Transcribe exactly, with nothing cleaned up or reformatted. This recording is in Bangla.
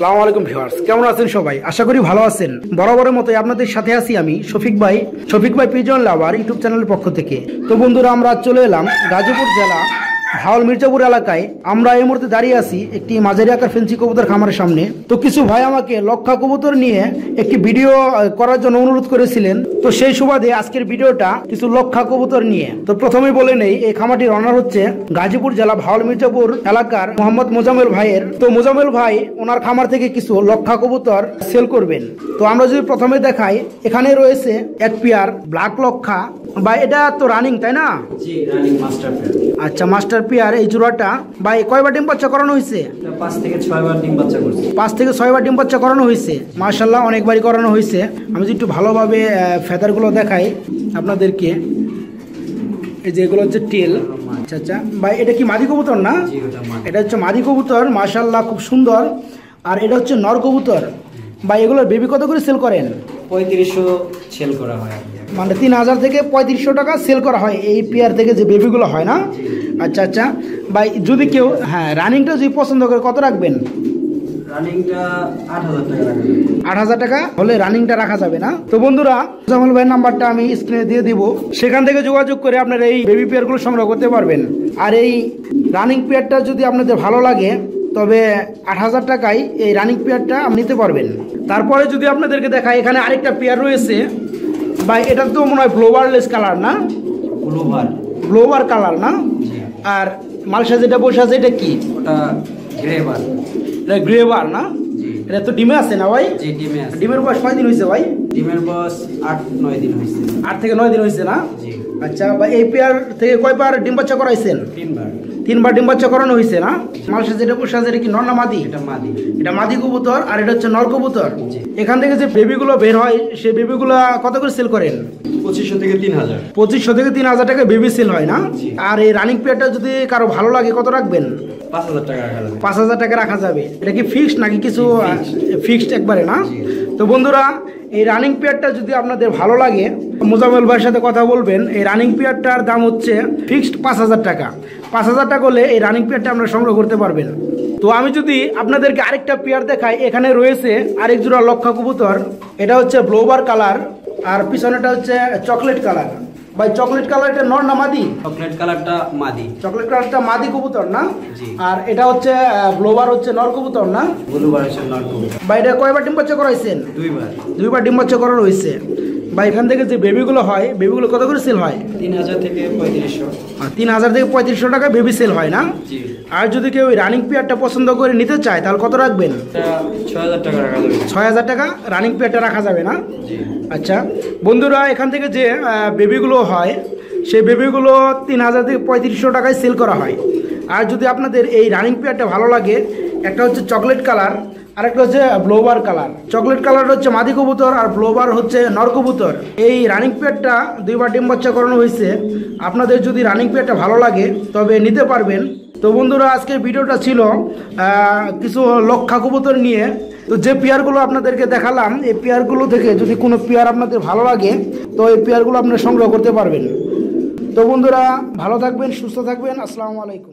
আসসালামু আলাইকুম ভিউয়ার্স, কেমন আছেন সবাই? আশা করি ভালো আছেন। বরাবরের মতোই আপনাদের সাথে আছি আমি শফিক ভাই, শফিক ভাই পিজন লাভার ইউটিউব চ্যানেলের পক্ষ থেকে। তো বন্ধুরা, আমরা চলে এলাম গাজীপুর জেলা ভাওল মির্জাপুর এলাকায়। আমরা এই মুহূর্তে দাঁড়িয়ে আছি একটি মাঝারি আকার ফেন্সি কবুতর খামারের সামনে। তো কিছু ভাই আমাকে লক্ষা কবুতর নিয়ে একটি ভিডিও করার জন্য অনুরোধ করেছিলেন। তো সেই সুবাদে আজকের ভিডিওটা কিছু লক্ষা কবুতর নিয়ে। তো প্রথমে বলে নেই, এই খামারটির অনার হচ্ছে গাজীপুর জেলা ভাওল মির্জাপুর এলাকার মোহাম্মদ মোজাম্মেল ভাইয়ের। তো মোজাম্মেল ভাই ওনার খামার থেকে কিছু লক্ষা কবুতর সেল করবেন। তো আমরা যদি প্রথমে দেখাই, এখানে রয়েছে এক পেয়ার ব্ল্যাক লক্ষা। ভাই এটা তো রানিং, তাই না? জি, রানিং মাস্টার পেয়ার। আচ্ছা, মাস্টার পেয়ার এই জোড়াটা ভাই কয়বার ডিম বাচ্চা করানো হয়েছে? পাঁচ থেকে ছয় বার ডিম বাচ্চা করছে। পাঁচ থেকে ছয় বার ডিম বাচ্চা করানো হয়েছে। মাশাআল্লাহ, অনেকবারই করানো হয়েছে। আমি যদি একটু ভালোভাবে ফেদারগুলো দেখাই আপনাদেরকে, এই যে এগুলো হচ্ছে টেল। আচ্ছা আচ্ছা ভাই, এটা কি মাদি কবুতর না? এটা হচ্ছে মাদি কবুতর। মাশাআল্লাহ, খুব সুন্দর। আর এটা হচ্ছে নর কবুতর। ভাই এগুলোর বেবি কত করে সেল করেন? পঁয়ত্রিশশো সেল করা হয়, মানে তিন হাজার থেকে পঁয়ত্রিশশো টাকা সেল করা হয় এই পেয়ার থেকে যে বেবিগুলো হয় না? আচ্ছা আচ্ছা ভাই, যদি কেউ হ্যাঁ রানিংটা যদি পছন্দ করে কত রাখবেন? রানিংটা আট হাজার টাকা রাখা যাবে। আট হাজার টাকা হলে রানিংটা রাখা যাবে না? তো বন্ধুরা, জামাল ভাইয়ের নাম্বারটা আমি স্ক্রিনে দিয়ে দিব, সেখান থেকে যোগাযোগ করে আপনারা এই বেবি পেয়ারগুলো সংগ্রহ করতে পারবেন। আর এই রানিং পেয়ারটা যদি আপনাদের ভালো লাগে, তবে আট হাজার টাকায় এই রানিং পেয়ারটা নিতে পারবেন। তারপরে যদি আপনাদেরকে দেখায়, এখানে আরেকটা পেয়ার রয়েছে ভাই। এটা তো মনে হয় ব্লোবারলেস কালার না? ব্লোবার ব্লোবার কালার না? আর মালসা যেটা বসে আছে এটা কি? ওটা গ্রেবার। এটা গ্রেবার না? এটা তো ডিমে আছে না ভাই? জি, ডিমে আছে। ডিমের বয়স কয় দিন হয়েছে ভাই? ডিমের বয়স আট নয় দিন হয়েছে। আট থেকে নয় দিন হয়েছে না? জি। আচ্ছা ভাই, এই পেয়ার থেকে কয়বার ডিম বাচ্চা করাইছেন? তিনবার। তিনবার ডিম বাচ্চা করানো হয়েছে না? মালসা যেটা বসে আছে এটা কি নর না মাদি? এটা মাদি। এটা মাদি কবুতর, আর এটা হচ্ছে নর কবুতর। জি। এখান থেকে যে বেবিগুলো বের হয়, সেই বেবিগুলো কত করে সেল করেন? পঁচিশশো থেকে তিন হাজার। পঁচিশশো থেকে তিন হাজার টাকা বেবি সেল হয় না? জি। আর এই রানিং পেয়ারটা যদি কারো ভালো লাগে কত রাখবেন? পাঁচ হাজার টাকা রাখা যাবে। পাঁচ হাজার টাকা রাখা যাবে। এটা কি ফিক্সড নাকি কিছু ফিক্সড একবারে না? জি। তো বন্ধুরা, এই রানিং পেয়ারটা যদি আপনাদের ভালো লাগে, মোজাম্মেল ভাইয়ের সাথে কথা বলবেন। এই রানিং পেয়ারটার দাম হচ্ছে ফিক্সড পাঁচ হাজার টাকা। পাঁচ হাজার টাকা হলে এই রানিং পেয়ারটা আপনারা সংগ্রহ করতে পারবেন। তো আমি যদি আপনাদেরকে আরেকটা পেয়ার দেখাই, এখানে রয়েছে আরেক জোড়া লক্ষা কবুতর। এটা হচ্ছে ব্লোবার কালার, আর পিছনেটা হচ্ছে চকলেট কালার। ভাই চকলেট কালারটা নর না মাদি? চকলেট কালারটা মাদি। চকলেট কালারটা মাদি কবুতর না? জি। আর এটা হচ্ছে ব্লোবার হচ্ছে নর কবুতর না? ব্লুবার হচ্ছে নর কবুতর। ভাই এটা কয়বার ডিম বাচ্চা করাইছেন? দুইবার। দুইবার ডিম বাচ্চা করানো হয়েছে। ভাই এখান থেকে যে বেবিগুলো হয়, বেবিগুলো কত করে সেল হয়? তিন হাজার থেকে পঁয়ত্রিশশো। তিন হাজার থেকে পঁয়ত্রিশশো টাকা বেবি সেল হয় না? জি। আর যদি কেউ রানিং পেয়ারটা পছন্দ করে নিতে চায়, তাহলে কত রাখবেন? ছয় হাজার টাকা রাখা যাবে। ছয় হাজার টাকা রানিং পেয়ারটা রাখা যাবে না? জি। আচ্ছা বন্ধুরা, এখান থেকে যে বেবিগুলো হয়, সেই বেবিগুলো তিন হাজার থেকে পঁয়ত্রিশশো টাকায় সেল করা হয়। আর যদি আপনাদের এই রানিং পেয়ারটা ভালো লাগে, একটা হচ্ছে চকলেট কালার, আর একটা হচ্ছে ব্লোবার কালার। চকলেট কালার হচ্ছে মাদি কবুতর, আর ব্লোবার হচ্ছে নর কবুতর। এই রানিং পেয়ারটা দুইবার ডিম বাচ্চা করানো হয়েছে। আপনাদের যদি রানিং পেয়ারটা ভালো লাগে, তবে নিতে পারবেন। তো বন্ধুরা, আজকের ভিডিওটা ছিল কিছু লক্ষা কবুতর নিয়ে। তো যে পেয়ারগুলো আপনাদেরকে দেখালাম, এই পেয়ারগুলো থেকে যদি কোনো পেয়ার আপনাদের ভালো লাগে, তো এই পেয়ারগুলো আপনারা সংগ্রহ করতে পারবেন। তো বন্ধুরা, ভালো থাকবেন, সুস্থ থাকবেন। আসসালামু আলাইকুম।